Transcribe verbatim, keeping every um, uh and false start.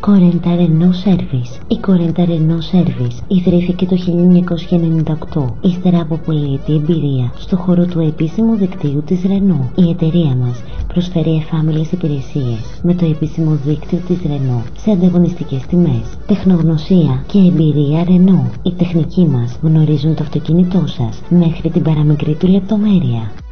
Corenta Renault Service. Η Corenta Renault Service ιδρύθηκε το χίλια εννιακόσια ενενήντα οκτώ, ύστερα από πολυετή εμπειρία στο χώρο του επίσημου δικτύου της Renault. Η εταιρεία μας προσφέρει εφάμιλες υπηρεσίες με το επίσημο δίκτυο της Renault σε ανταγωνιστικές τιμές. Τεχνογνωσία και εμπειρία Renault. Οι τεχνικοί μας γνωρίζουν το αυτοκίνητό σας μέχρι την παραμικρή του λεπτομέρεια.